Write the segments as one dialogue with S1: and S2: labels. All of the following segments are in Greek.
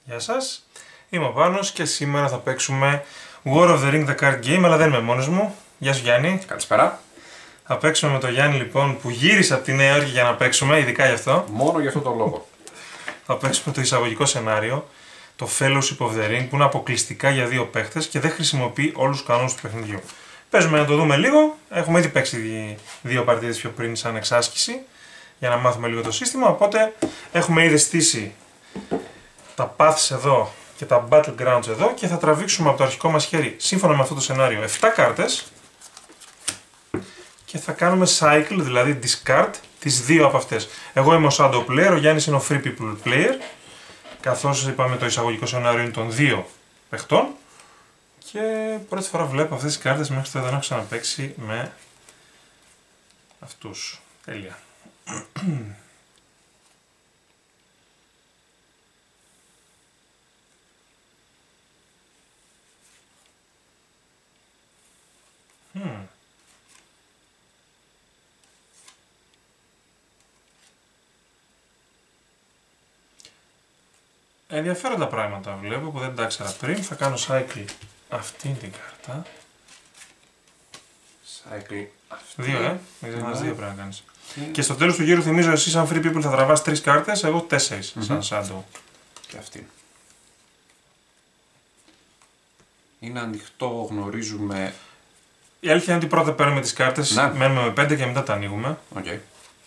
S1: Γεια σας, είμαι ο Πάνος και σήμερα θα παίξουμε War of the Ring The Card Game, αλλά δεν είμαι μόνος μου. Γεια σου Γιάννη.
S2: Καλησπέρα.
S1: Θα παίξουμε με τον Γιάννη λοιπόν που γύρισε από τη Νέα Υόρκη για να παίξουμε, ειδικά γι' αυτό.
S2: Μόνο για αυτό το λόγο.
S1: Θα παίξουμε το εισαγωγικό σενάριο, το Fellowship of the Ring, που είναι αποκλειστικά για δύο παίχτες και δεν χρησιμοποιεί όλους τους κανόνες του παιχνιδιού. Παίζουμε να το δούμε λίγο, έχουμε ήδη παίξει δύο παρτίδες πιο πριν σαν εξάσκηση για να μάθουμε λίγο το σύστημα, οπότε έχουμε ήδη στήσει τα paths εδώ και τα battlegrounds εδώ και θα τραβήξουμε από το αρχικό μας χέρι, σύμφωνα με αυτό το σενάριο, 7 κάρτες και θα κάνουμε cycle, δηλαδή discard, τις δύο από αυτές. Εγώ είμαι ο shadow player, ο Γιάννης είναι ο free people player, καθώς είπαμε το εισαγωγικό σενάριο είναι των δύο παιχτών και πρώτη φορά βλέπω αυτές τις κάρτες, μέχρι τώρα δεν έχω ξαναπαίξει με αυτούς. Τέλεια. Ενδιαφέροντα πράγματα βλέπω που δεν τα ήξερα πριν. Θα κάνω cycle αυτήν την κάρτα.
S2: Cycle αυτή.
S1: Δύο, δεν ξέρεις, δύο πρέπει να κάνεις. Και στο τέλος του γύρου θυμίζω εσύ σαν free people θα τραβάς 3 κάρτες, εγώ 4 σαν shadow.
S2: Και αυτή. Είναι ανοιχτό, γνωρίζουμε.
S1: Η αλήθεια είναι ότι πρώτα παίρνουμε τις κάρτες,
S2: ναι.
S1: Μένουμε με 5 και μετά τα ανοίγουμε.
S2: Okay.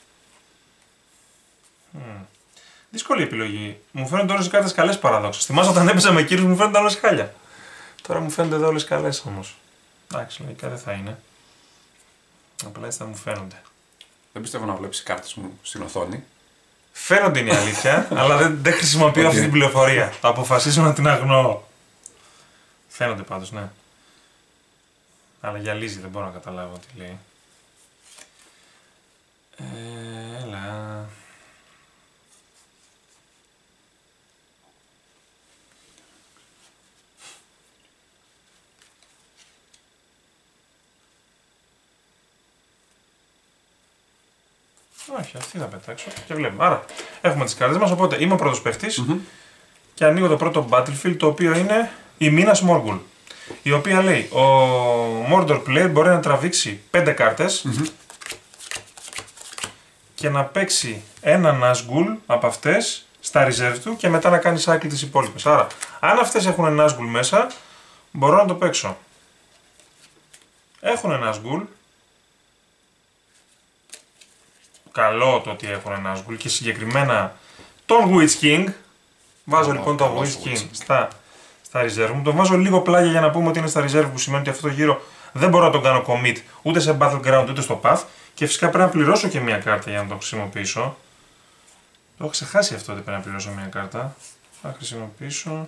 S1: Δύσκολη επιλογή. Μου φαίνονται όλες οι κάρτες καλές παραδόξως. Θυμάσαι όταν έπαιζα με κύριους μου φαίνονται όλες χάλια. Τώρα μου φαίνονται εδώ όλες καλές όμως. Εντάξει, λογικά δεν θα είναι. Απλά έτσι θα μου φαίνονται.
S2: Δεν πιστεύω να βλέπεις κάρτες μου στην οθόνη.
S1: Φαίνονται είναι η αλήθεια, αλλά δεν χρησιμοποιώ αυτή την πληροφορία. Θα αποφασίσω να την αγνοώ. Φαίνονται πάντως, ναι. Αλλά γυαλίζει, δεν μπορώ να καταλάβω τι λέει. Έλα. Όχι, αυτή θα πετάξω και βλέπουμε. Άρα, έχουμε τις κάρτες μας, οπότε είμαι ο πρώτος παίχτης και ανοίγω το πρώτο battlefield, το οποίο είναι η Minas Morgul, η οποία λέει, ο Mordor player μπορεί να τραβήξει 5 κάρτες και να παίξει ένα Nazgul από αυτές στα reserve του και μετά να κάνει cycle τις υπόλοιπες. Άρα, αν αυτές έχουν Nazgul μέσα, μπορώ να το παίξω. Έχουν Nazgul. Καλό το ότι έχουν Nazgul και συγκεκριμένα τον Witch King. Βάζω λοιπόν τον Witch King στα reserve μου. Τον βάζω λίγο πλάγια για να πούμε ότι είναι στα reserve, που σημαίνει ότι αυτό το γύρο δεν μπορώ να τον κάνω commit ούτε σε battleground ούτε στο path. Και φυσικά πρέπει να πληρώσω και μια κάρτα για να το χρησιμοποιήσω. Το έχω ξεχάσει αυτό ότι πρέπει να πληρώσω μια κάρτα. Θα χρησιμοποιήσω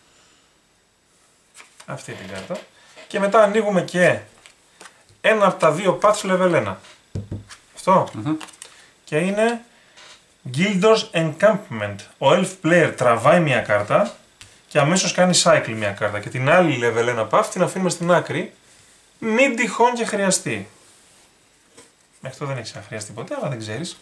S1: αυτή την κάρτα. Και μετά ανοίγουμε και ένα από τα δύο paths level 1. Αυτό. Και είναι Gildor's Encampment. Ο Elf player τραβάει μια κάρτα και αμέσως κάνει cycle μια κάρτα. Και την άλλη level 1 path την αφήνουμε στην άκρη, μην τυχόν και χρειαστεί. Μέχρι τώρα δεν έχει χρειαστεί ποτέ, αλλά δεν ξέρεις.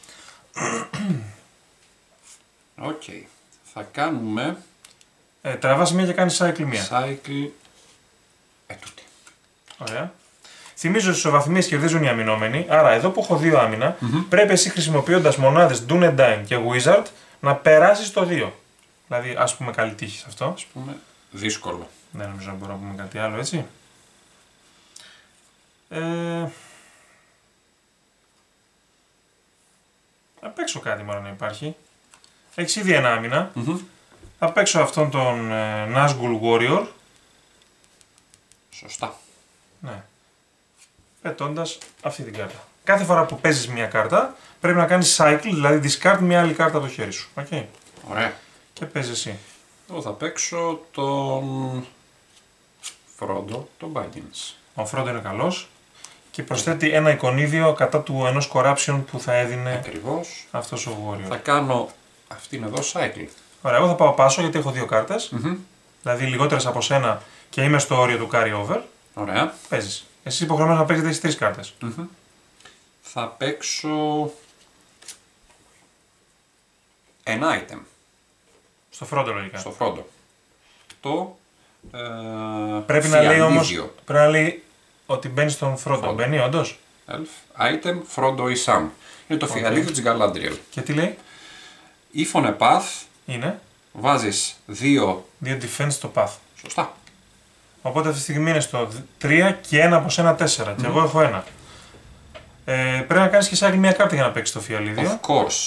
S2: Οκ. Θα κάνουμε.
S1: Τραβάς μία και κάνει cycle μία.
S2: Cycle. Τούτη.
S1: Ωραία. Θυμίζω ότι στις ισοβαθμίες κερδίζουν οι αμυνόμενοι, άρα εδώ που έχω δύο άμυνα, πρέπει εσύ χρησιμοποιώντας μονάδες Do and Dine και Wizard να περάσεις το 2. Δηλαδή, ας πούμε, καλή τύχη σε αυτό.
S2: Ας πούμε, δύσκολο.
S1: Δεν νομίζω να μπορώ να πούμε κάτι άλλο, έτσι. Θα παίξω κάτι μάλλον να υπάρχει. Έχεις ήδη ένα άμυνα. Θα παίξω αυτόν τον Nazgul Warrior.
S2: Σωστά.
S1: Ναι. Πετώντας αυτή την κάρτα. Κάθε φορά που παίζεις μια κάρτα πρέπει να κάνεις cycle, δηλαδή discard μια άλλη κάρτα από το χέρι σου. Okay.
S2: Ωραία.
S1: Και παίζεις εσύ.
S2: Εγώ θα παίξω τον Frodo, τον Baggins.
S1: Ο Frodo είναι καλός και προσθέτει ένα εικονίδιο κατά του ενός corruption που θα έδινε
S2: ακριβώς
S1: αυτός ο Warrior.
S2: Θα κάνω αυτήν εδώ cycle.
S1: Ωραία, εγώ θα πάω πάσο γιατί έχω δύο κάρτες. Δηλαδή λιγότερες από σένα και είμαι στο όριο του carry over.
S2: Ωραία.
S1: Παίζεις. Εσύ υποχρεωμένος να παίξεις, έχεις 3 κάρτες.
S2: Θα παίξω ένα item
S1: Στο Φρόντο λογικά.
S2: Στο Φρόντο. Το
S1: Πρέπει να λέει όμως, πρέπει να λέει ότι μπαίνει στον Φρόντο. Μπαίνει όντως.
S2: Elf, item, Frodo ή Sam. Είναι το φιαλίδιο της Galadriel.
S1: Και τι λέει?
S2: If on a path,
S1: Είναι
S2: βάζεις 2
S1: defense στο path.
S2: Σωστά.
S1: Οπότε αυτή τη στιγμή είναι στο 3 και 1 από σένα 4. Και εγώ έχω 1. Πρέπει να κάνεις και σε άλλη μια κάρτα για να παίξεις το φιαλίδιο.
S2: Of course.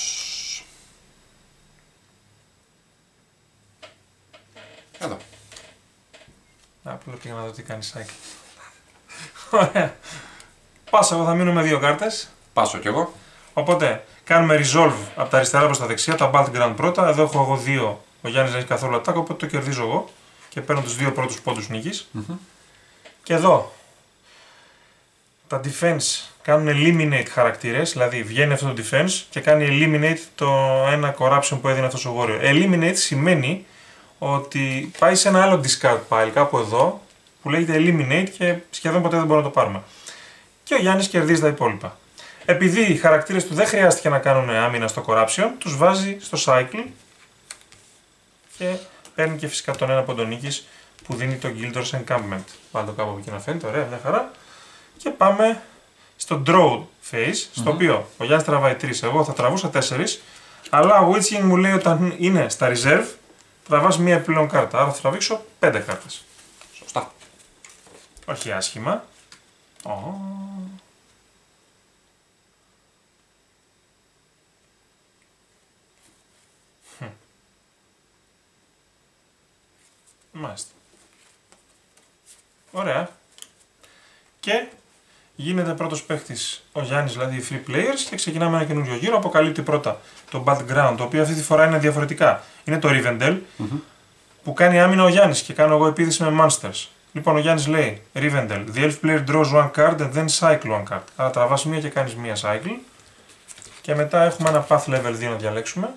S2: Εδώ.
S1: Απλά πήγα να δω τι κάνει cycle. Ωραία. Πάσα, εγώ θα μείνω με 2 κάρτες.
S2: Πάσω κι εγώ.
S1: Οπότε κάνουμε resolve από τα αριστερά προς τα δεξιά, τα battleground πρώτα. Εδώ έχω εγώ 2. Ο Γιάννης δεν έχει καθόλου attack, οπότε το κερδίζω εγώ. Και παίρνω τους 2 πρώτους πόντους νίκης. Και εδώ τα defense κάνουν eliminate χαρακτήρες, δηλαδή βγαίνει αυτό το defense και κάνει eliminate το ένα corruption που έδινε αυτός ο Warrior. Eliminate σημαίνει ότι πάει σε ένα άλλο discard pile κάπου εδώ που λέγεται eliminate και σχεδόν ποτέ δεν μπορούμε να το πάρουμε. Και ο Γιάννης κερδίζει τα υπόλοιπα. Επειδή οι χαρακτήρες του δεν χρειάστηκε να κάνουν άμυνα στο corruption, τους βάζει στο cycle και παίρνει και φυσικά τον ένα πόντο νίκης που δίνει το Gildor's Encampment. Βάλτε το κάπου εκεί να φαίνεται, ωραία, μια χαρά. Και πάμε στο draw phase, στο οποίο ο Γιάννης τραβάει 3, εγώ θα τραβούσα 4, αλλά ο Witching μου λέει όταν είναι στα reserve, τραβάς μία επιπλέον κάρτα, άρα θα τραβήξω 5 κάρτες.
S2: Σωστά.
S1: Όχι άσχημα. Μάλιστα. Ωραία. Και γίνεται πρώτος παίχτης ο Γιάννης, δηλαδή οι free players, και ξεκινάμε ένα καινούριο γύρο. Αποκαλύπτει πρώτα το battleground, το οποίο αυτή τη φορά είναι διαφορετικά. Είναι το Rivendell, που κάνει άμυνα ο Γιάννης και κάνω εγώ επίθεση με monsters. Λοιπόν, ο Γιάννης λέει Rivendell, the elf player draws one card and then cycle one card. Άρα τραβάς μία και κάνεις μία cycle. Και μετά έχουμε ένα path level 2 να διαλέξουμε.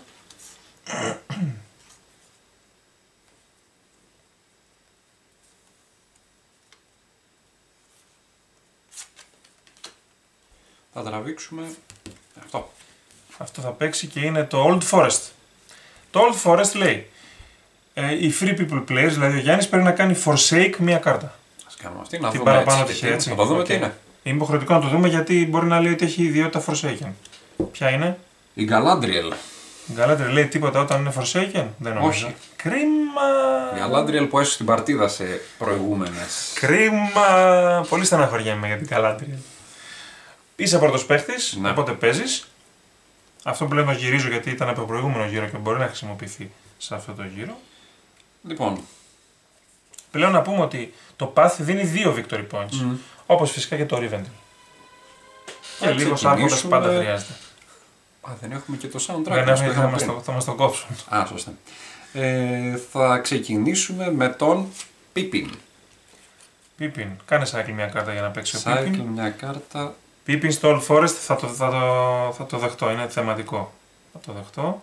S2: Θα τραβήξουμε αυτό.
S1: Αυτό θα παίξει και είναι το Old Forest. Το Old Forest λέει οι free people players, δηλαδή ο Γιάννης πρέπει να κάνει forsake μία κάρτα.
S2: Ας κάνουμε αυτή, να
S1: την
S2: δούμε
S1: παραπάνω
S2: έτσι,
S1: έτσι.
S2: να το δούμε τι είναι.
S1: Είναι υποχρεωτικό να το δούμε γιατί μπορεί να λέει ότι έχει ιδιότητα Forsaken. Ποια είναι?
S2: Η Galadriel.
S1: Η Galadriel λέει τίποτα όταν είναι Forsaken? Δεν νομίζω.
S2: Όχι.
S1: Κρίμα!
S2: Η Galadriel που έσωσε την παρτίδα σε προηγούμενες.
S1: Κρίμα! Πολύ στεναχωριέμαι για την Galadriel. Είσαι πρώτος παίχτης,
S2: Ναι.
S1: οπότε παίζεις. Αυτό που λέω το γυρίζω γιατί ήταν από το προηγούμενο γύρο και μπορεί να χρησιμοποιηθεί σε αυτό το γύρο.
S2: Λοιπόν,
S1: Πλέον να πούμε ότι το Path δίνει 2 victory points. Όπως φυσικά και το Rivendell. Και λίγος άρχοντας πάντα χρειάζεται.
S2: δεν έχουμε και το soundtrack.
S1: Δεν έχουμε, θα μας το κόψουν.
S2: Α, σωστά. Θα ξεκινήσουμε με τον Pippin.
S1: Pippin. Κάνε cycle μια κάρτα για να παίξει ο
S2: Cycle
S1: Pippin.
S2: μια κάρτα.
S1: Pippin στο Old Forest θα το δεχτώ, είναι θεματικό. Θα το δεχτώ.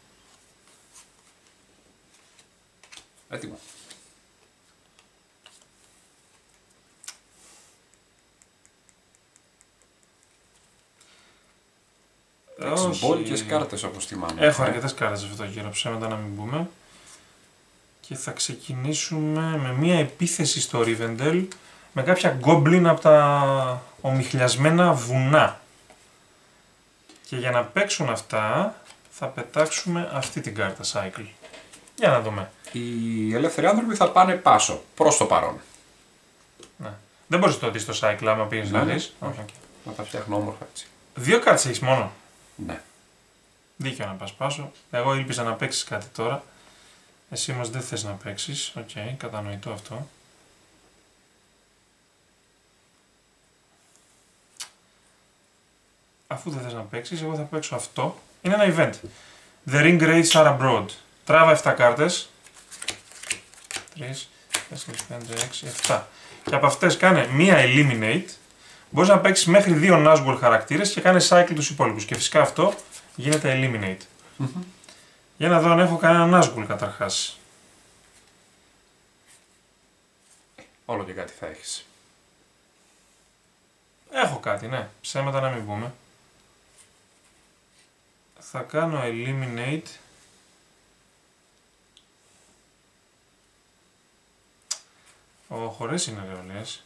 S2: Έτοιμο. Έχεις μπόλικες κάρτες όπως θυμάμαι.
S1: Έχω αρκετές κάρτες σε αυτό το γύρο, ψέματα να μην πούμε. Και θα ξεκινήσουμε με μια επίθεση στο Rivendell με κάποια goblin από τα ομιχλιασμένα βουνά. Και για να παίξουν αυτά θα πετάξουμε αυτή την κάρτα cycle. Για να δούμε.
S2: Οι ελεύθεροι άνθρωποι θα πάνε πάσο, προς το παρόν.
S1: Ναι. Δεν μπορείς να το δεις το cycle άμα πήγες να
S2: Ναι.
S1: δεις. Όχι, okay.
S2: Να τα φτιάχνω όμορφα έτσι.
S1: 2 κάρτες έχεις μόνο.
S2: Ναι.
S1: Δίκιο να πας πάσο. Εγώ ήλπιζα να παίξεις κάτι τώρα. Εσύ όμως δεν θες να παίξεις. Οκ, κατανοητό αυτό. Αφού δεν θες να παίξεις, εγώ θα παίξω αυτό. Είναι ένα event. The Ring Wraiths are abroad. Τράβα 7 κάρτες. 3, 4, 5, 6, 7. Και από αυτές κάνε μία eliminate. Μπορείς να παίξεις μέχρι 2 Nazgul χαρακτήρες και κάνε cycle τους υπόλοιπους. Και φυσικά αυτό γίνεται eliminate. Για να δω αν έχω κανένα Nazgul καταρχάς.
S2: Όλο και κάτι θα έχεις.
S1: Έχω κάτι, ναι. Ψέματα να μην πούμε. Θα κάνω eliminate Χωρές είναι ρε όλες.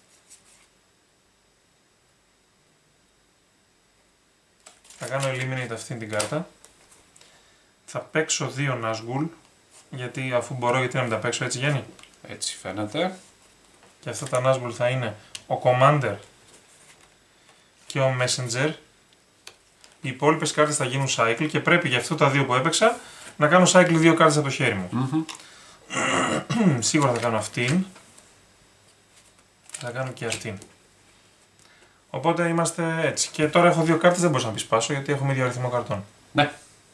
S1: Θα κάνω eliminate αυτήν την κάρτα. Θα παίξω 2 Nazgul. Γιατί αφού μπορώ, γιατί να μην τα παίξω έτσι, Γιάννη.
S2: Έτσι φαίνεται.
S1: Και αυτά τα Nazgul θα είναι ο Commander και ο Messenger. Οι υπόλοιπες κάρτες θα γίνουν cycle και πρέπει για αυτό τα δύο που έπαιξα να κάνω cycle 2 κάρτες από το χέρι μου. Σίγουρα θα κάνω αυτήν. Θα κάνω και αυτήν. Οπότε είμαστε έτσι. Και τώρα έχω 2 κάρτες, δεν μπορείς να πει σπάσω γιατί έχουμε ίδιο αριθμό καρτών.
S2: Ναι.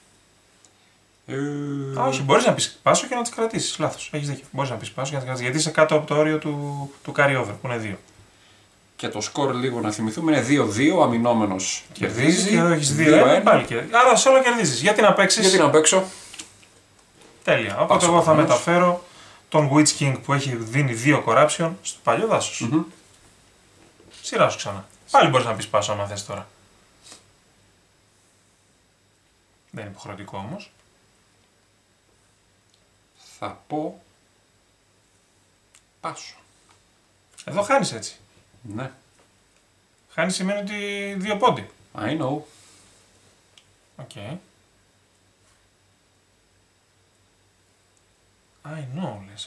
S1: Όχι, μπορείς να πεις πάσω και να τις κρατήσεις. Λάθος. Έχεις δίκιο. Μπορείς να πεις πάσω και να τις κρατήσεις. Γιατί είσαι κάτω από το όριο του carry over που είναι 2.
S2: Και το σκορ λίγο να θυμηθούμε είναι 2-2, ο αμυνόμενος κερδίζει.
S1: Και εδώ έχεις 2-1. Πάλι κερδίζει. Άρα σε όλα κερδίζεις. Γιατί να παίξεις.
S2: Γιατί να παίξω.
S1: Τέλεια. Οπότε εγώ θα μεταφέρω τον Witch King που έχει δίνει 2 corruption στο παλιό δάσος. Σειρά σου ξανά. Πάλι μπορείς να πεις πάσο άμα θες τώρα. Δεν είναι υποχρεωτικό όμως.
S2: Θα πω πάσο.
S1: Εδώ χάνεις έτσι.
S2: Ναι.
S1: Χάνεις σημαίνει ότι 2 πόντι.
S2: I know.
S1: Okay. I know λες,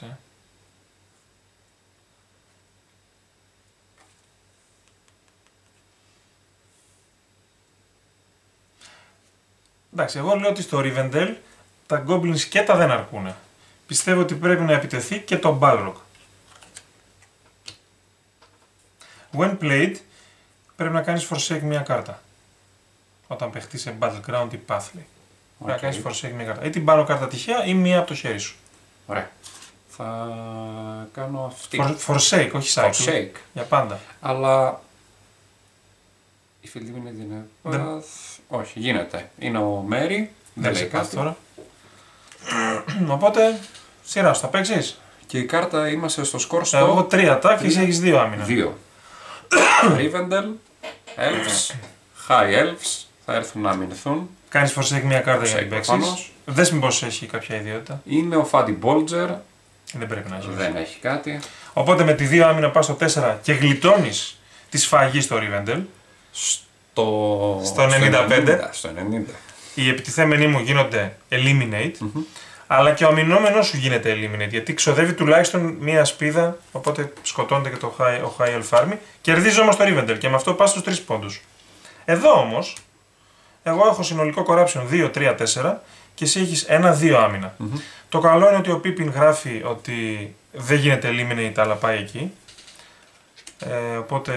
S1: Εντάξει, εγώ λέω ότι στο Rivendell τα Goblins και τα δεν αρκούνε. Πιστεύω ότι πρέπει να επιτεθεί και το Balrog. When played, πρέπει να κάνεις forsake μια κάρτα. Όταν παιχτείς σε Battleground ή Pathley. Πρέπει να κάνεις forsake μια κάρτα. Ή την πάνω κάρτα τυχαία ή μία από το χέρι σου.
S2: Ωραία. Θα κάνω αυτή.
S1: Forsake, όχι cycle.
S2: Forsake.
S1: Για πάντα.
S2: Αλλά η φίλη μου είναι όχι, γίνεται. Είναι ο Μέρι. Δεν λέει κάτι
S1: τώρα. Οπότε, σειρά σου, θα παίξεις.
S2: Και η κάρτα είμαστε στο σκορ στο...
S1: Εγώ 3 attack και εσύ έχεις 2 άμυνα.
S2: 2. Rivendell, Elves, High Elves θα έρθουν να αμυνθούν.
S1: Κάνεις forsake μια κάρτα για να την παίξεις. Δες μήπως έχει κάποια ιδιότητα.
S2: Είναι ο Fadi Bolger.
S1: Δεν πρέπει να έχει.
S2: Δεν έχει κάτι.
S1: Οπότε με τη 2 άμυνα πας στο 4 και γλιτώνεις τη σφαγή στο Rivendell. Στο 95.
S2: Στο 90.
S1: Οι επιτιθέμενοι μου γίνονται eliminate. Αλλά και ο αμυνόμενος σου γίνεται eliminate. Γιατί ξοδεύει τουλάχιστον μία σπίδα. Οπότε σκοτώνεται και ο High Elf Army. Κερδίζει όμως το Rivendell και με αυτό πας στους 3 πόντους. Εδώ όμως, εγώ έχω συνολικό corruption 2, 3, 4 και εσύ έχεις 1-2 άμυνα. Το καλό είναι ότι ο Pippin γράφει ότι δεν γίνεται eliminate αλλά πάει εκεί. Οπότε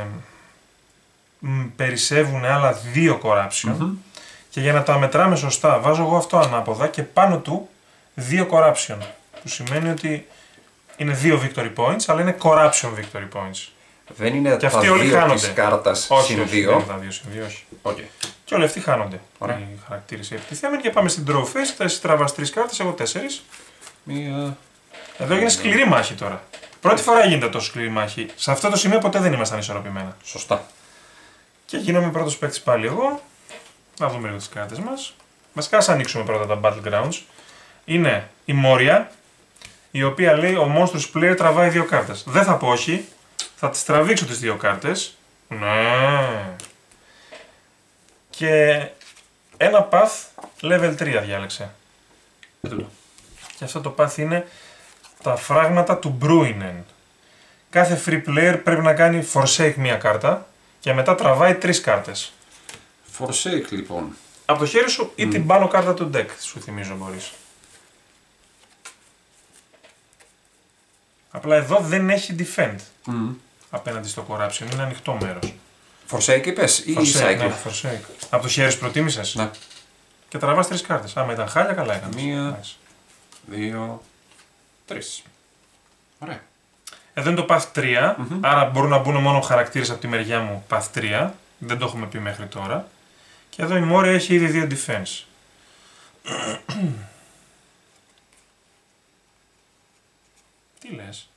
S1: περισσεύουν άλλα 2 corruption και για να τα μετράμε σωστά βάζω εγώ αυτό ανάποδα και πάνω του 2 corruption που σημαίνει ότι είναι 2 victory points αλλά είναι corruption victory points.
S2: Δεν είναι
S1: και
S2: τα
S1: αυτοί όλοι
S2: 2
S1: χάνονται.
S2: της κάρτας συν 2.
S1: Δεν είναι τα 2 συν 2, όχι.
S2: Okay.
S1: Και όλοι αυτοί χάνονται.
S2: Ωραία.
S1: Οι χαρακτήρες επιτιθέμενοι και πάμε στην draw phase. Θα εσύ τραβάς 3 κάρτες, εγώ 4.
S2: Μία...
S1: Εδώ έγινε σκληρή μάχη τώρα. Πρώτη φορά γίνεται τόσο σκληρή μάχη. Σε αυτό το σημείο ποτέ δεν ήμασταν ισορροπημένα.
S2: Σωστά.
S1: Και γίνομαι πρώτος παίκτης πάλι εγώ. Να δούμε λίγο τις κάρτες μας. Βασικά ας ανοίξουμε πρώτα τα Battlegrounds. Είναι η Moria, η οποία λέει ο monstrous player τραβάει 2 κάρτες. Δεν θα πω όχι, θα τις τραβήξω τις 2 κάρτες. Ναι. Και ένα path level 3 διάλεξε. Και αυτό το path είναι τα φράγματα του Bruinen. Κάθε free player πρέπει να κάνει forsake μία κάρτα και μετά τραβάει 3 κάρτες.
S2: Forsake λοιπόν.
S1: Από το χέρι σου ή την πάνω κάρτα του deck, σου θυμίζω μπορείς. Απλά εδώ δεν έχει defend απέναντι στο corruption, είναι ανοιχτό μέρος.
S2: Forsake είπες ή cycle.
S1: Ναι, forsake. Από το χέρι σου προτίμησες.
S2: Ναι.
S1: Και τραβάς 3 κάρτες. Άμα ήταν χάλια, καλά έκανες.
S2: 1, 2, 3. Ωραία.
S1: Εδώ είναι το path 3, άρα μπορούν να μπουν μόνο χαρακτήρες από τη μεριά μου path 3. Δεν το έχουμε πει μέχρι τώρα. Και εδώ η Moria έχει ήδη 2 defense. Τι λες?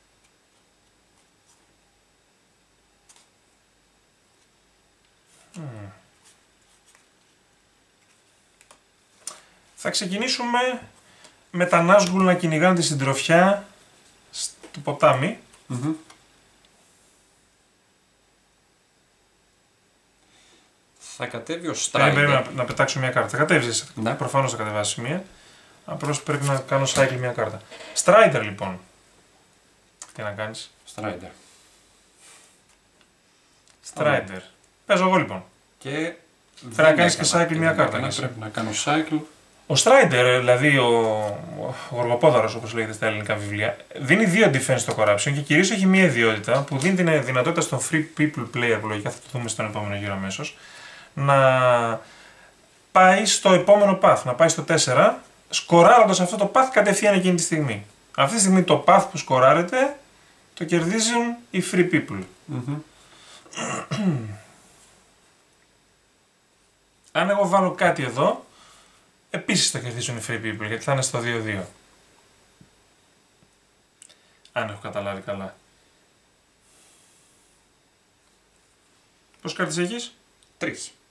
S1: Θα ξεκινήσουμε με τα Nazgul να κυνηγάνε τη συντροφιά στο ποτάμι
S2: Θα κατέβει ο Strider.
S1: Πρέπει να πετάξω μια κάρτα. Θα κατέβεις. Ναι. Προφανώς θα κατεβάσεις μία. Απλώς πρέπει να κάνω cycle μια κάρτα. Strider λοιπόν. Τι να κάνεις. Strider. Παίζω εγώ λοιπόν.
S2: Και
S1: πρέπει να κάνεις και cycle μια κάρτα.
S2: Πρέπει να κάνω cycle.
S1: Ο Strider, δηλαδή ο γοργοπόδαρος όπως λέγεται στα ελληνικά βιβλία, δίνει 2 defense στο corruption και κυρίως έχει μία ιδιότητα που δίνει την δυνατότητα στον free people player, που λογικά θα το δούμε στον επόμενο γύρο αμέσως, να πάει στο επόμενο path, να πάει στο 4, σκοράροντας αυτό το path κατευθείαν εκείνη τη στιγμή. Αυτή τη στιγμή το path που σκοράρεται το κερδίζουν οι free people. Αν εγώ βάλω κάτι εδώ, επίσης θα κερδίσουν οι free people, γιατί θα είναι στο 2-2. Αν έχω καταλάβει καλά. Πόσες κάρτες έχεις?
S2: 3.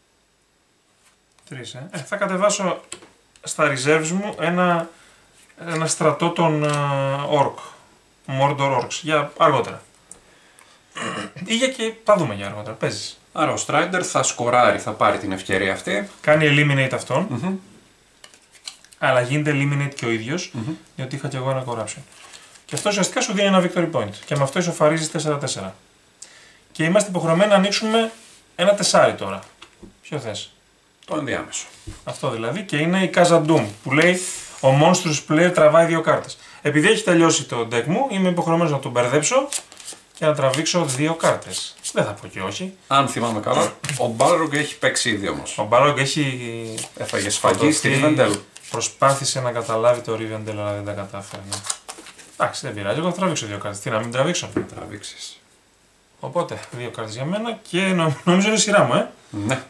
S1: Θα κατεβάσω στα reserves μου ένα στρατό των Orc. Mordor Orcs, για αργότερα. Ή για και θα δούμε για αργότερα, παίζεις.
S2: Άρα ο Strider θα σκοράρει, θα πάρει την ευκαιρία αυτή.
S1: Κάνει eliminate αυτόν. Αλλά γίνεται eliminate και ο ίδιος, διότι είχα και εγώ ένα corruption. Και αυτό ουσιαστικά σου δίνει ένα victory point. Και με αυτό ισοφαρίζεις 4-4. Και είμαστε υποχρεωμένοι να ανοίξουμε ένα 4 τώρα. Ποιο θες?
S2: Το ενδιάμεσο.
S1: Αυτό δηλαδή, και είναι η Casa Doom που λέει ο monstrous player τραβάει 2 κάρτες. Επειδή έχει τελειώσει το deck μου, είμαι υποχρεωμένος να τον μπερδέψω και να τραβήξω 2 κάρτες. Δεν θα πω και όχι.
S2: Αν θυμάμαι καλά, ο Balrog έχει παίξει ήδη όμως.
S1: Ο Balrog έχει.
S2: Έφαγε σφαγή στη Rivendell.
S1: Προσπάθησε να καταλάβει το Rivendell, αλλά δεν τα κατάφερε. Ναι. Εντάξει, δεν πειράζει. Εγώ θα τραβήξω 2 κάρτες. Τι να μην τραβήξω.
S2: Τραβήξεις.
S1: Οπότε, 2 κάρτες για μένα και νομίζω είναι η σειρά μου,
S2: Ναι.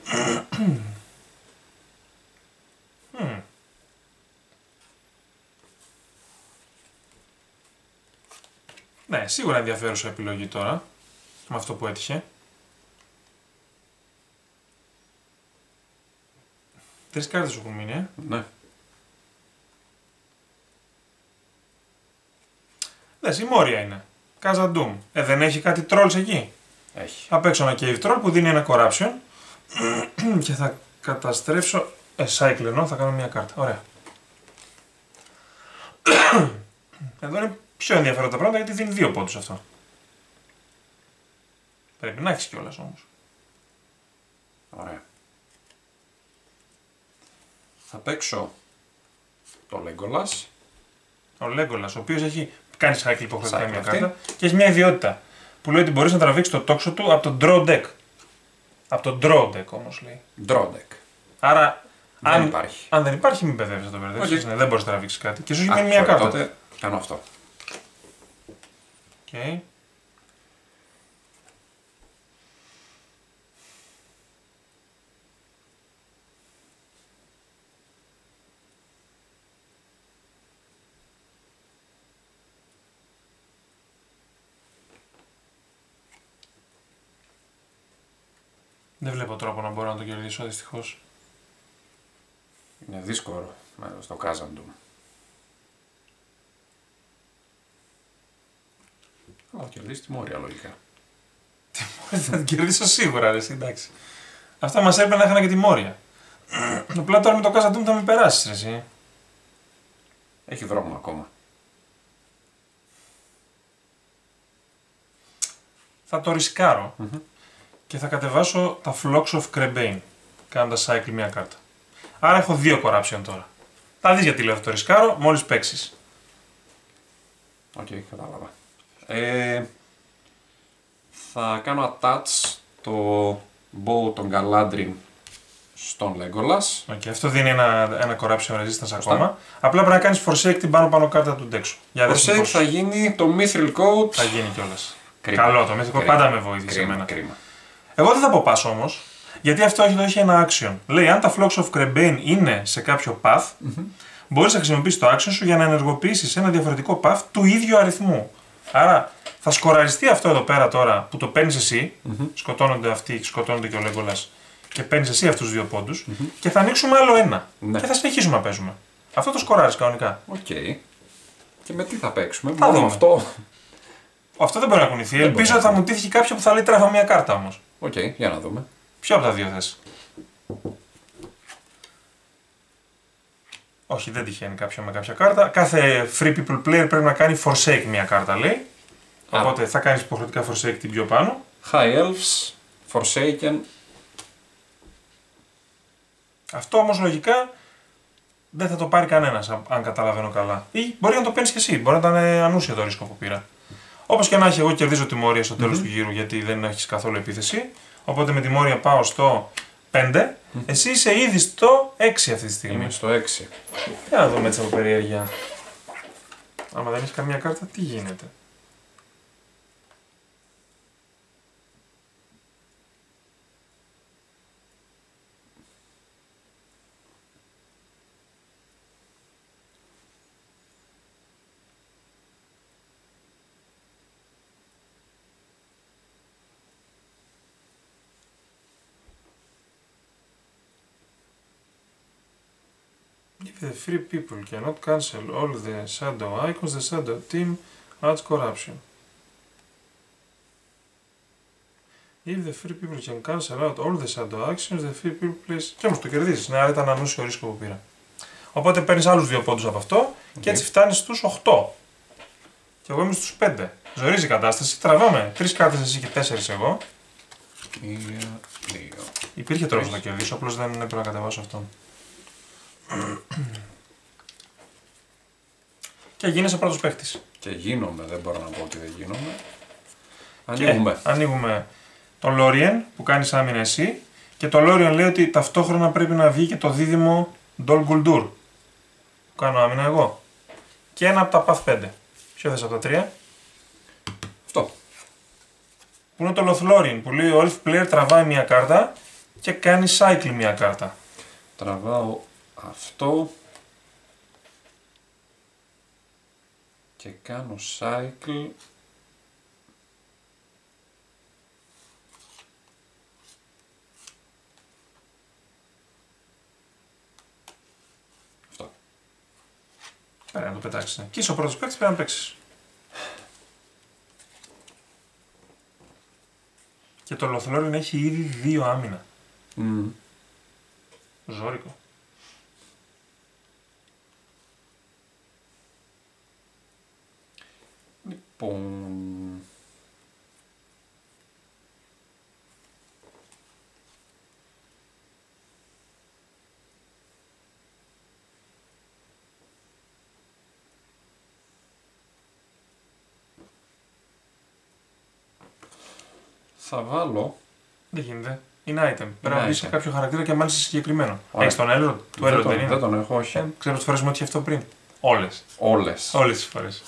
S1: Ναι, σίγουρα ενδιαφέρουσα επιλογή τώρα, με αυτό που έτυχε. 3 κάρτες σου έχουν μείνει,
S2: Ναι.
S1: Δες, η Μόρια είναι. Casa Doom. Δεν έχει κάτι trolls εκεί.
S2: Έχει.
S1: Θα παίξω ένα cave troll που δίνει ένα corruption και θα καταστρέψω. Cycle εννοώ, θα κάνω μια κάρτα. Ωραία. Εδώ είναι πιο ενδιαφέροντα πράγματα γιατί δίνει 2 πόντους αυτό. Πρέπει να έχεις κιόλας όμως.
S2: Ωραία. Θα παίξω το Legolas.
S1: Ο Legolas, ο οποίος έχει κάνει cycle υποχρεωτικά μια κάρτα και έχει μια ιδιότητα που λέει ότι μπορείς να τραβήξεις το τόξο του από το draw deck. Από το draw deck όμως λέει.
S2: Draw deck.
S1: Άρα
S2: δεν υπάρχει.
S1: Αν δεν υπάρχει, μην μπερδεύεις να το μπερδεύσεις. Ναι, δεν μπορείς να τραβήξεις κάτι. Και σου έχει μια κάρτα.
S2: Τότε κάνω αυτό.
S1: Okay. Δεν βλέπω τρόπο να μπορώ να το κερδίσω δυστυχώς.
S2: Είναι δύσκολο στο Casa Doom. Αλλά θα κερδίσει τη Μόρια λογικά.
S1: Τη Μόρια θα την κερδίσω σίγουρα, ρε, εντάξει. Αυτά μας έπαιρνε να είχαν και τη Μόρια. Απλά τώρα με το Casa Doom θα με περάσεις, ρε, εσύ.
S2: Έχει δρόμο ακόμα.
S1: Θα το ρισκάρω και θα κατεβάσω τα Flocks of Crebain, κάνοντας cycle μια κάρτα. Άρα έχω 2 corruption τώρα. Θα δεις γιατί λέω θα το ρισκάρω μόλις παίξεις.
S2: Οκ, κατάλαβα. Θα κάνω attach το bow των Galadriel στον Legolas.
S1: Αυτό δίνει ένα corruption resistance ακόμα. Απλά πρέπει να κάνεις forsake την πάνω κάρτα του deck σου.
S2: Forsake θα γίνει το Mithril Coat.
S1: Θα γίνει κιόλας. Καλό το Mithril Coat, πάντα με βοήθησε εμένα.
S2: Κρίμα.
S1: Εγώ δεν θα πω pass όμως, γιατί αυτό έχει ένα action. Λέει αν τα Flocks of Crebain είναι σε κάποιο path, μπορείς να χρησιμοποιήσεις το action σου για να ενεργοποιήσεις ένα διαφορετικό path του ίδιου αριθμού. Άρα θα σκοραριστεί αυτό εδώ πέρα τώρα που το παίρνεις εσύ, σκοτώνονται αυτοί, σκοτώνονται και ο Legolas και παίρνεις εσύ αυτούς τους 2 πόντους και θα ανοίξουμε άλλο ένα. Και θα συνεχίσουμε να παίζουμε. Αυτό το σκοράρεις κανονικά.
S2: Οκ. Και με τι θα παίξουμε,
S1: μόνο
S2: αυτό.
S1: Αυτό δεν μπορεί να κουνηθεί.
S2: Δεν
S1: Ελπίζω
S2: μπορεί
S1: ότι θα μου τύχει κάποιο που θα λέει τράβα μια κάρτα όμως.
S2: Οκ, για να δούμε.
S1: Ποιο από τα δύο θες? Όχι, δεν τυχαίνει κάποιο με κάποια κάρτα. Κάθε free people player πρέπει να κάνει forsake μια κάρτα, λέει. Οπότε θα κάνεις υποχρεωτικά forsake την πιο πάνω.
S2: High Elves, Forsaken.
S1: Αυτό όμως λογικά δεν θα το πάρει κανένας, αν καταλαβαίνω καλά. Ή μπορεί να το παίρνεις και εσύ, μπορεί να ήταν ανούσιο το ρίσκο που πήρα. Όπως και να έχει, εγώ κερδίζω τιμωρία στο τέλος του γύρου γιατί δεν έχεις καθόλου επίθεση. Οπότε με τιμωρία πάω στο 5. Εσύ είσαι ήδη στο 6 αυτή τη στιγμή.
S2: Είμαι στο 6.
S1: Για να δούμε έτσι από περιέργεια. Άμα δεν έχεις καμία κάρτα, τι γίνεται? If the free people cannot cancel all the shadow icons, the shadow team adds corruption. If the free people can cancel out all the shadow actions, the free people plays... Και όμως το κερδίζεις, ναι, άρα ήταν ανούσιο ρίσκο που πήρα. Οπότε παίρνεις άλλους 2 πόντους από αυτό και έτσι φτάνεις στους 8. Και εγώ είμαι στους 5. Ζορίζει η κατάσταση, τραβάμε 3 κάρτες εσύ και 4 εγώ.
S2: 1, 2.
S1: Υπήρχε τρόπος να το κερδίσω, απλώς δεν έπρεπε να κατεβάσω αυτόν. Και γίνεσαι πρώτος παίχτης.
S2: Και γίνομαι, δεν μπορώ να πω ότι δεν γίνομαι.
S1: Ανοίγουμε το Lorien που κάνεις άμυνα εσύ. Και το Lorien λέει ότι ταυτόχρονα πρέπει να βγει και το δίδυμο Dol Guldur. Που κάνω άμυνα εγώ. Και ένα από τα Path 5. Ποιο θες από τα 3?
S2: Αυτό.
S1: Που είναι το Lothlorien που λέει ο Elf player τραβάει μια κάρτα και κάνει cycle μια κάρτα.
S2: Τραβάω αυτό και κάνω cycle. Αυτό.
S1: Πρέπει να το πετάξεις. Και είσαι ο πρώτος παίκτης, πρέπει να παίξεις. Και το Lothlorien έχει ήδη 2 άμυνα. Ζώρικο.
S2: Λοιπόν... Θα βάλω...
S1: Δεν γίνεται. Είναι item. Πρέπει να μπει σε κάποιο χαρακτήρα και μάλιστα συγκεκριμένο. Έχεις τον Elrond. Του Elrond δεν είναι?
S2: Δεν τον έχω, όχι.
S1: Ξέρω τις φορές μου έτυχε αυτό πριν. Όλες. Όλες τις φορές.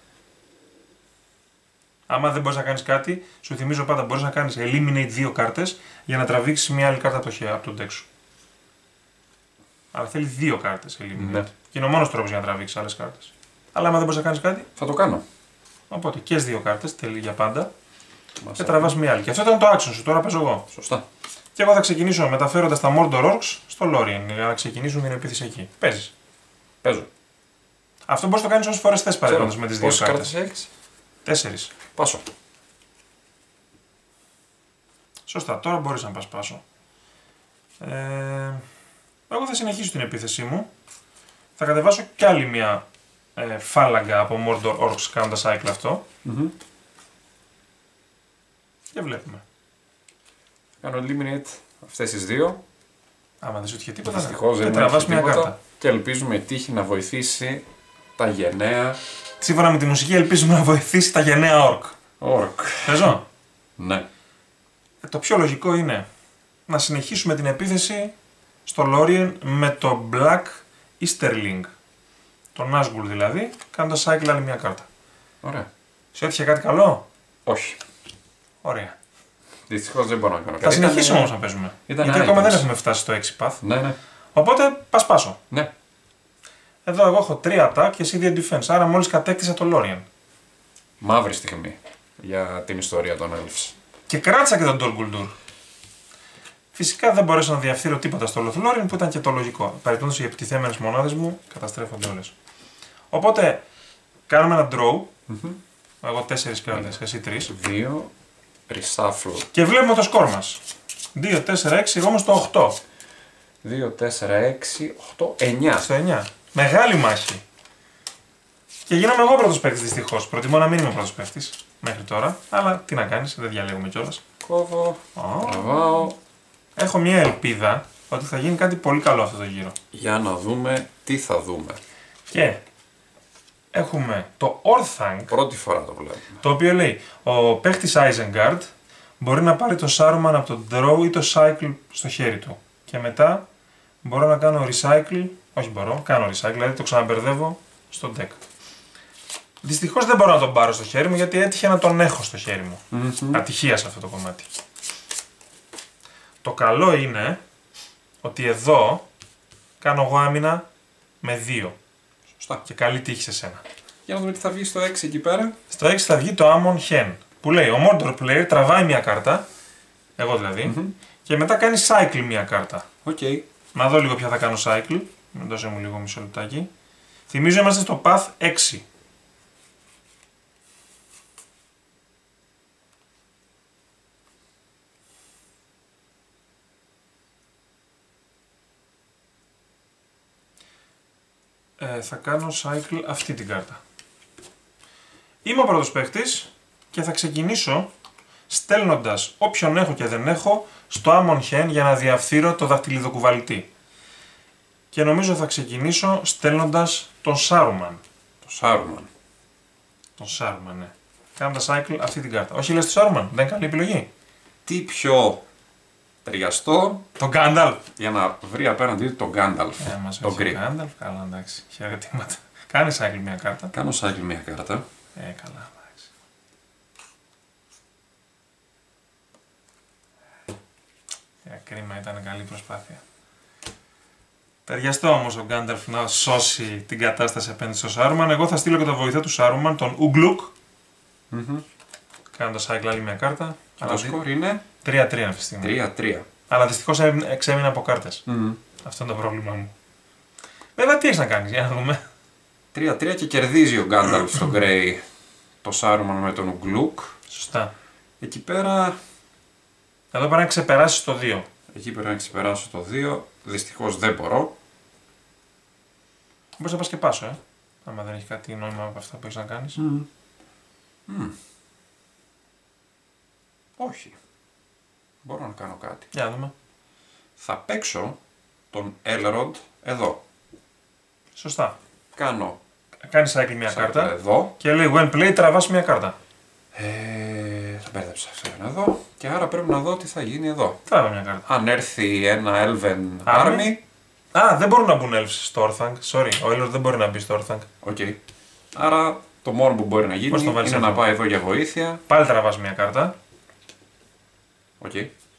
S1: Άμα δεν μπορείς να κάνεις κάτι, σου θυμίζω πάντα μπορείς να κάνεις eliminate 2 κάρτες για να τραβήξεις μια άλλη κάρτα από τον deck σου. Αλλά θέλει 2 κάρτες eliminate. Ναι. Και είναι ο μόνος τρόπος για να τραβήξεις άλλες κάρτες. Αλλά άμα δεν μπορείς να κάνεις κάτι,
S2: θα το κάνω.
S1: Οπότε και 2 κάρτες, τέλει για πάντα. Και τραβάς μια άλλη. Και αυτό ήταν το action σου, τώρα παίζω εγώ.
S2: Σωστά.
S1: Και εγώ θα ξεκινήσω μεταφέροντας τα Mordor Orcs στο Lorien για να ξεκινήσουν την επίθεση εκεί. Παίζεις.
S2: Παίζω.
S1: Αυτό μπορείς να το κάνεις όσες φορές θες παρελθόντως με τις 2 κάρτες.
S2: Πόσες κάρτες έχεις?
S1: 4.
S2: Πάσω.
S1: Σωστά, τώρα μπορείς να πας πάσο. Εγώ θα συνεχίσω την επίθεσή μου. Θα κατεβάσω κι άλλη μια φάλαγγα από Mordor Orcs κάνοντας cycle αυτό. Και βλέπουμε.
S2: Κάνω eliminate αυτές τις 2.
S1: Άμα δεν σου τύχε τίποτα,
S2: δυστυχώς δεν
S1: τραβάς μια κάρτα.
S2: Και ελπίζουμε η τύχη να βοηθήσει τα γενναία.
S1: Σύμφωνα με τη μουσική, ελπίζουμε να βοηθήσει τα γενναία Orc. Παίζω.
S2: Ναι.
S1: Το πιο λογικό είναι να συνεχίσουμε την επίθεση στο Lorien με το Black Easterling. Τον Nazgul δηλαδή, κάνοντας cycle άλλη μια κάρτα.
S2: Ωραία.
S1: Σου έτυχε κάτι καλό?
S2: Όχι.
S1: Ωραία.
S2: Δυστυχώς δεν μπορώ να κάνω κάτι.
S1: Θα συνεχίσουμε όμως να παίζουμε. Γιατί ακόμα δεν έχουμε φτάσει στο 6 path.
S2: Ναι.
S1: Οπότε πας πάσο.
S2: Ναι.
S1: Εδώ εγώ έχω 3 attack και εσύ 2 defense. Άρα μόλις κατέκτησα το Lorien.
S2: Μαύρη στιγμή για την ιστορία των Elves.
S1: Και κράτησα και τον Dol Guldur. Φυσικά δεν μπορέσα να διαφθείρω τίποτα στο Lothlorien που ήταν και το λογικό. Παρεπτόντως οι επιτιθέμενες μονάδες μου καταστρέφονται όλες. Οπότε κάνουμε ένα draw Εγώ 4 κράτες, εσύ 3.
S2: 2. Reshuffle.
S1: Και βλέπουμε το σκορ μας. 2, 4, 6, εγώ είμαι στο 8.
S2: 2, 4, 6, 8, 9.
S1: Στο 9. Μεγάλη μάχη. Και γίνομαι εγώ πρώτος παίκτης δυστυχώς. Προτιμώ να μην είμαι πρώτος παίκτης μέχρι τώρα. Αλλά τι να κάνεις, δεν διαλέγουμε κιόλας.
S2: Κόβω. Τραβάω.
S1: Έχω μια ελπίδα ότι θα γίνει κάτι πολύ καλό αυτό το γύρο.
S2: Για να δούμε τι θα δούμε.
S1: Και έχουμε το Orthanc.
S2: Πρώτη φορά το βλέπουμε.
S1: Το οποίο λέει, ο παίχτης Isengard μπορεί να πάρει το Saruman από το draw ή το cycle στο χέρι του. Και μετά μπορώ να κάνω recycle, όχι μπορώ, κάνω recycle, δηλαδή το ξαναμπερδεύω στο deck. Δυστυχώς δεν μπορώ να τον πάρω στο χέρι μου γιατί έτυχε να τον έχω στο χέρι μου. Ατυχία σε αυτό το κομμάτι. Το καλό είναι ότι εδώ κάνω εγώ άμυνα με 2.
S2: Σωστά.
S1: Και καλή τύχη σε σένα.
S2: Για να δούμε τι θα βγει στο 6 εκεί πέρα.
S1: Στο 6 θα βγει το Ammon Hen. Που λέει, ο Mordor player τραβάει μια κάρτα, εγώ δηλαδή, και μετά κάνει cycle μια κάρτα.
S2: Okay.
S1: Να δω λίγο ποια θα κάνω cycle. Δώσε μου λίγο μισό λεπτάκι. Θυμίζω είμαστε στο path 6. Θα κάνω cycle αυτή την κάρτα. Είμαι ο πρώτος παίχτης και θα ξεκινήσω στέλνοντας όποιον έχω και δεν έχω στο Ammon Hen για να διαφθείρω το δαχτυλιδοκουβαλητή. Και νομίζω θα ξεκινήσω στέλνοντας τον Saruman.
S2: Το Saruman.
S1: Τον Saruman, ναι. Κάνοντας cycle αυτή την κάρτα. Όχι λες το Saruman, δεν είναι καλή επιλογή.
S2: Τι πιο ταιριαστό.
S1: Τον Gandalf.
S2: Για να βρει απέναντί του τον Gandalf. Τον Grip.
S1: Gandalf, καλά εντάξει. Χαιρετήματα. Κάνε cycle μια κάρτα.
S2: Κάνω cycle μια κάρτα.
S1: Καλά, εντάξει. Κρίμα, ήταν καλή προσπάθεια. Ταιριαστό όμως ο Gandalf να σώσει την κατάσταση απέναντι στο Saruman. Εγώ θα στείλω και το βοηθό του Saruman, τον Uggluk. Κάνοντας cycle άλλη μια κάρτα.
S2: Το σκορ είναι
S1: 3-3 αυτή τη στιγμή.
S2: 3-3.
S1: Αλλά δυστυχώς εξέμεινα από κάρτες. Αυτό είναι το πρόβλημά μου. Βέβαια τι έχεις να κάνεις, για να δούμε.
S2: 3-3 και κερδίζει ο Gandalf στο Grey το Saruman με τον Uggluk.
S1: Σωστά.
S2: Εκεί πέρα.
S1: Εδώ πρέπει να ξεπεράσεις το 2.
S2: Εκεί πρέπει να ξεπεράσω το 2. Δυστυχώς δεν μπορώ.
S1: Μπορείς να πας και πάσω, άμα δεν έχει κάτι νόημα από αυτά που έχεις να κάνεις.
S2: Όχι. Μπορώ να κάνω κάτι.
S1: Για να δούμε.
S2: Θα παίξω τον Elrond εδώ.
S1: Σωστά.
S2: Κάνω.
S1: Κάνεις cycle μια κάρτα.
S2: Εδώ.
S1: Και λέει when play τραβάς μια κάρτα.
S2: Θα μπέρδεψα αυτό εδώ. Και άρα πρέπει να δω τι θα γίνει εδώ.
S1: Τράβα μια κάρτα.
S2: Αν έρθει ένα Elven Army.
S1: Α, δεν μπορούν να μπουν elves στο Orthanc. Sorry, ο Elrond δεν μπορεί να μπει στο Orthanc.
S2: Οκ. Άρα το μόνο που μπορεί να γίνει είναι
S1: εδώ
S2: να πάει εδώ για βοήθεια.
S1: Πάλι τραβάς μια κάρτα.
S2: Οκ.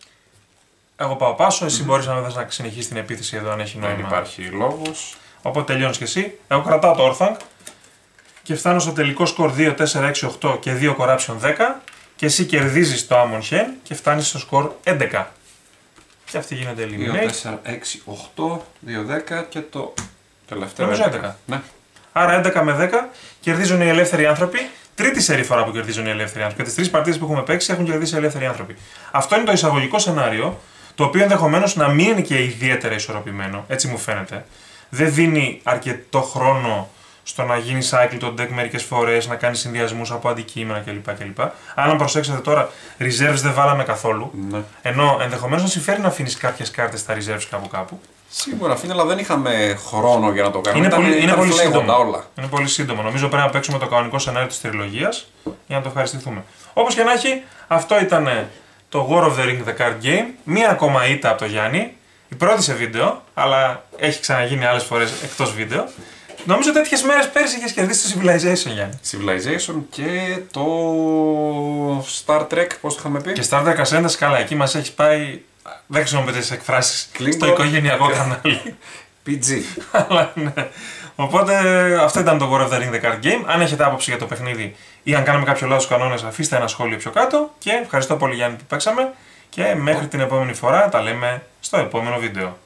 S1: Εγώ πάω πάσο, εσύ μπορείς να θες να συνεχίσεις την επίθεση εδώ αν έχει νόημα.
S2: Δεν υπάρχει λόγος.
S1: Οπότε τελειώνεις και εσύ. Εγώ κρατάω το Orthanc και φτάνω στο τελικό σκορ 2, 4, 6, 8 και 2 corruption 10 και εσύ κερδίζεις το Ammon Hen και φτάνεις στο σκορ 11. Και αυτοί γίνονται eliminate.
S2: 2, 4, 6, 8, 2, 10 και το τελευταίο
S1: νομίζω 11. Ναι. Άρα 11 με 10 κερδίζουν οι ελεύθεροι άνθρωποι. Τρίτη σερή φορά που κερδίζουν οι ελεύθεροι άνθρωποι. Και τις 3 παρτίδες που έχουμε παίξει έχουν κερδίσει οι ελεύθεροι άνθρωποι. Αυτό είναι το εισαγωγικό σενάριο, το οποίο ενδεχομένως να μην είναι και ιδιαίτερα ισορροπημένο, έτσι μου φαίνεται. Δεν δίνει αρκετό χρόνο στο να γίνει cycle το deck μερικές φορές, να κάνει συνδυασμούς από αντικείμενα κλπ. Αν προσέξετε τώρα, reserves δεν βάλαμε καθόλου.
S2: Ναι.
S1: Ενώ ενδεχομένως να συμφέρει να αφήνεις κάποιες κάρτες στα reserves κάπου.
S2: Σίγουρα αφήνει, αλλά δεν είχαμε χρόνο για να το κάνουμε.
S1: Είναι πολύ σύντομο.
S2: Όλα.
S1: Είναι πολύ σύντομο. Νομίζω πρέπει να παίξουμε το κανονικό σενάριο της τριλογίας για να το ευχαριστηθούμε. Όπως και να έχει, αυτό ήταν το War of the Ring The Card Game. Μία ακόμα ήττα από το Γιάννη. Η πρώτη σε βίντεο, αλλά έχει ξαναγίνει άλλες φορές εκτός βίντεο. Νομίζω τέτοιες μέρες πέρσι είχες κερδίσει το Civilization, Γιάννη.
S2: Civilization και το Star Trek, πώς το είχαμε πει.
S1: Και Star Trek Ascendance, καλά, εκεί μας έχει πάει. Δεν χρησιμοποιείτε τις εκφράσεις στο οικογενειακό κανάλι.
S2: PG.
S1: Αλλά ναι. Οπότε αυτό ήταν το War of the Ring The Card Game. Αν έχετε άποψη για το παιχνίδι ή αν κάναμε κάποιο λάθος κανόνες, αφήστε ένα σχόλιο πιο κάτω. Και ευχαριστώ πολύ Γιάννη που παίξαμε. Και μέχρι την επόμενη φορά τα λέμε στο επόμενο βίντεο.